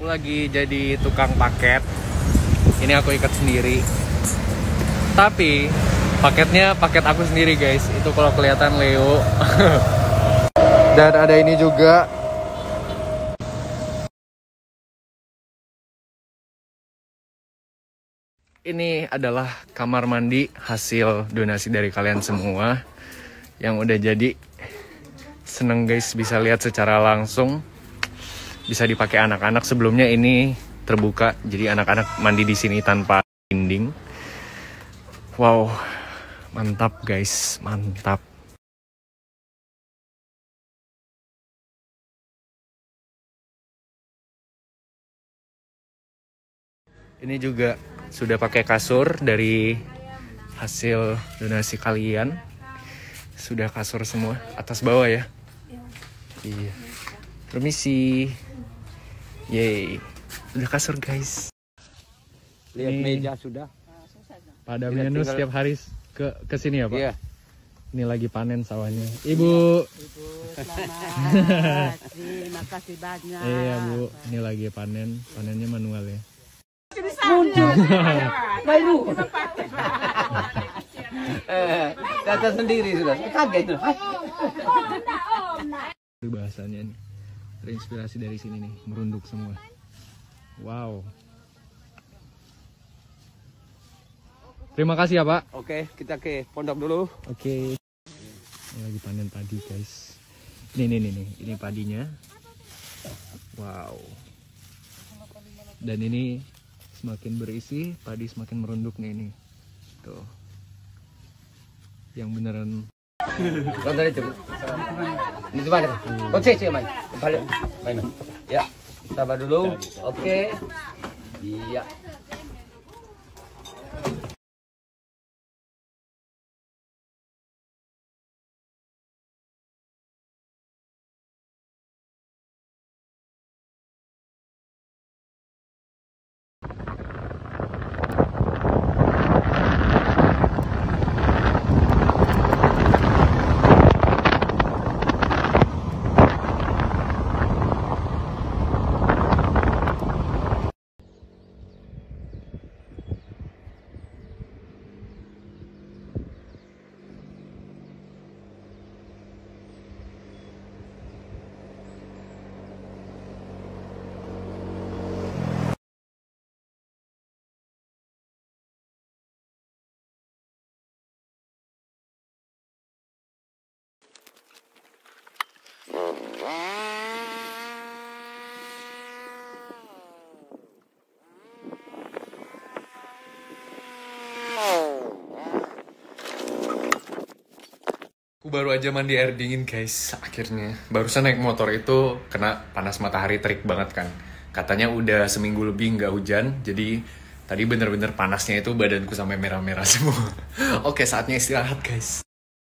Aku lagi jadi tukang paket. Ini aku ikat sendiri. Tapi paketnya paket aku sendiri guys. Itu kalau kelihatan Leo. Dan ada ini juga. Ini adalah kamar mandi hasil donasi dari kalian semua yang udah jadi. Seneng guys bisa lihat secara langsung. Bisa dipakai anak-anak. Sebelumnya ini terbuka, jadi anak-anak mandi di sini tanpa dinding. Wow, mantap guys, mantap. Ini juga sudah pakai kasur dari hasil donasi kalian. Sudah kasur semua, atas bawah ya? Iya. Permisi. Yeay. Udah kasur guys. Lihat meja sudah. Pada Minus setiap hari ke sini ya Pak? Iya. Ini lagi panen sawahnya. Ibu. Selamat. Terima kasih banyak. Iya Bu, ini lagi panen. Panennya manual ya. Baru. Datang sendiri sudah. Kaget tuh. Bahasanya nih. Terinspirasi dari sini nih, merunduk semua. Wow. Terima kasih ya Pak. Oke, kita ke pondok dulu. Oke. Ini lagi panen padi guys. Ini padinya. Wow. Dan ini semakin berisi, padi semakin merunduk nih ini. Tuh. Yang beneran. Ronda itu. Ini mana? Oke, sih main. Balik. Main. Ya. Sabar dulu. Oke. Iya. Aku baru aja mandi air dingin guys, akhirnya. Barusan naik motor itu kena panas matahari terik banget kan. Katanya udah seminggu lebih nggak hujan, jadi tadi bener-bener panasnya itu badanku sampai merah-merah semua. Oke, saatnya istirahat guys.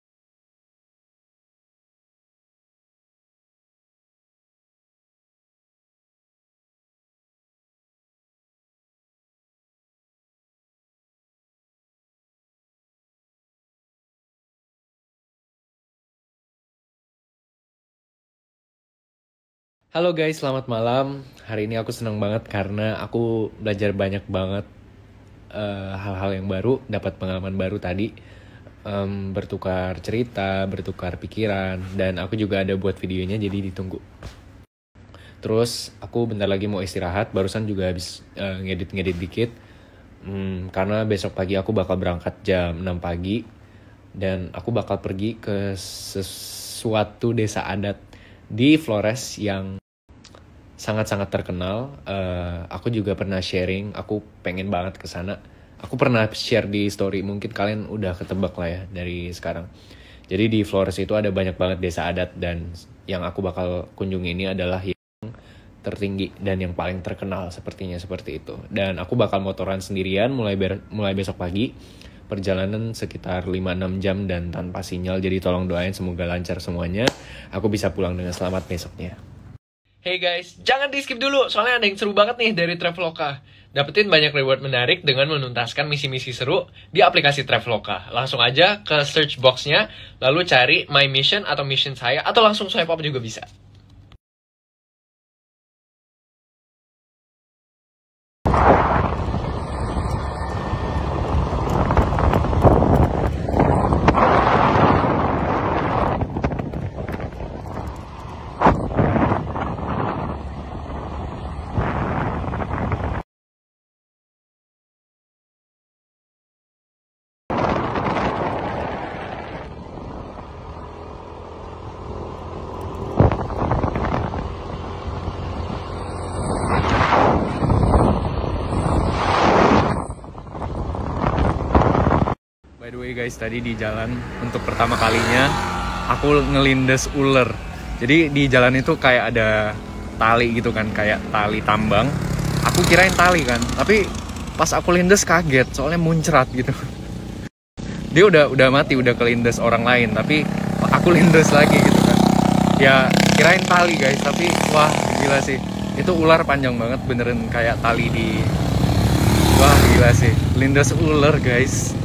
Halo guys, selamat malam. Hari ini aku senang banget karena aku belajar banyak banget hal-hal yang baru, dapat pengalaman baru tadi, bertukar cerita, bertukar pikiran, dan aku juga ada buat videonya jadi ditunggu. Terus aku bentar lagi mau istirahat, barusan juga habis ngedit-ngedit dikit, karena besok pagi aku bakal berangkat jam 6 pagi, dan aku bakal pergi ke sesuatu desa adat di Flores yang sangat-sangat terkenal. Aku juga pernah sharing, aku pengen banget ke sana. Aku pernah share di story, mungkin kalian udah ketebak lah ya dari sekarang. Jadi di Flores itu ada banyak banget desa adat, dan yang aku bakal kunjungi ini adalah yang tertinggi dan yang paling terkenal sepertinya seperti itu. Dan aku bakal motoran sendirian mulai besok pagi. Perjalanan sekitar 5-6 jam dan tanpa sinyal, jadi tolong doain semoga lancar semuanya. Aku bisa pulang dengan selamat besoknya. Hey guys, jangan di skip dulu, soalnya ada yang seru banget nih dari Traveloka. Dapetin banyak reward menarik dengan menuntaskan misi-misi seru di aplikasi Traveloka. Langsung aja ke search box-nya, lalu cari My Mission atau mission saya, atau langsung swipe up juga bisa. guys tadi di jalan untuk pertama kalinya aku ngelindes ular. Jadi di jalan itu kayak ada tali gitu kan, kayak tali tambang. Aku kirain tali kan, tapi pas aku lindes kaget soalnya muncrat gitu. Dia udah mati, udah kelindes orang lain, tapi aku lindes lagi gitu kan. Ya kirain tali guys, tapi wah gila sih. Itu ular panjang banget, beneran kayak tali di... Wah gila sih, lindes ular guys.